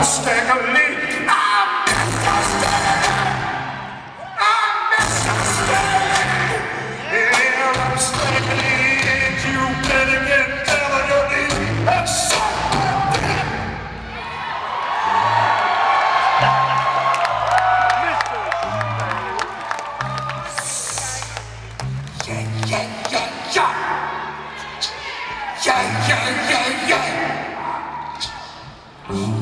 Stagger lead. I'm Mr. Stagger. I'm Mr. Stagger. Yeah, I'm Stagger lead. You better get down on your knees and suck my dick. Yeah, yeah, yeah, yeah. Yeah, yeah, yeah, yeah.